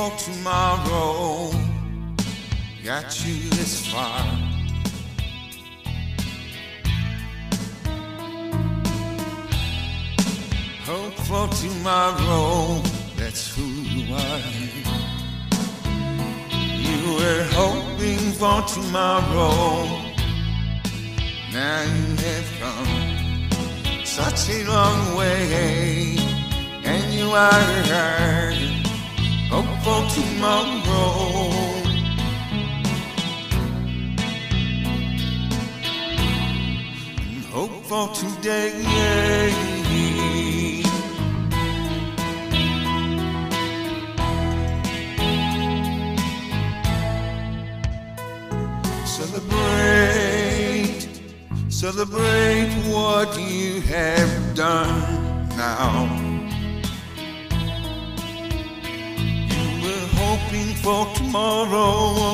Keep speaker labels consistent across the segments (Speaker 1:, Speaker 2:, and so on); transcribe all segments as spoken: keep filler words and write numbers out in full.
Speaker 1: for tomorrow got you this far. Hope for tomorrow, that's who you are. You were hoping for tomorrow, now you have come such a long way, and you are hope for tomorrow. And hope for today. Celebrate, celebrate what you have done now. You were hoping for tomorrow,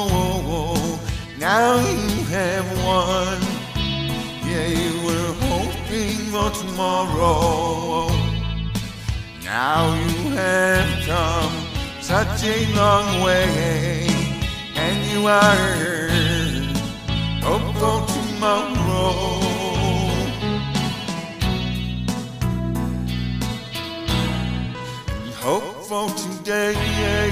Speaker 1: now you have won. Yeah, you were hoping for tomorrow, now you have come such a long way, and you are hope for tomorrow. And hope for today.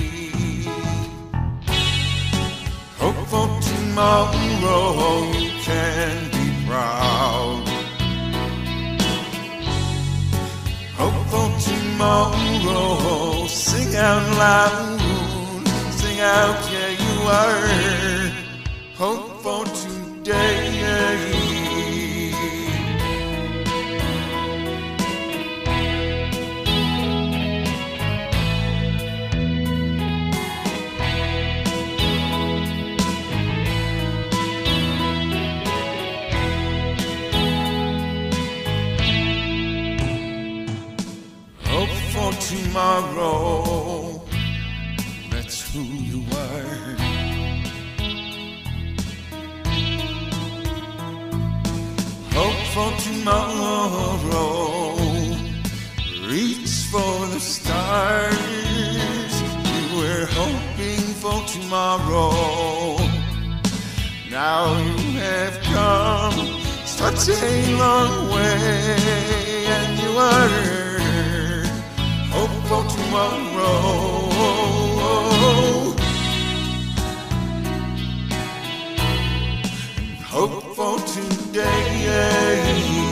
Speaker 1: Hope for tomorrow, you can be proud. Hope for tomorrow, sing out loud, sing out, yeah, you are. Hope for today. Hope for tomorrow, that's who you are. Hope for tomorrow, reach for the stars. You were hoping for tomorrow, now you have come such a long way, and you are hope for tomorrow. Hope for today.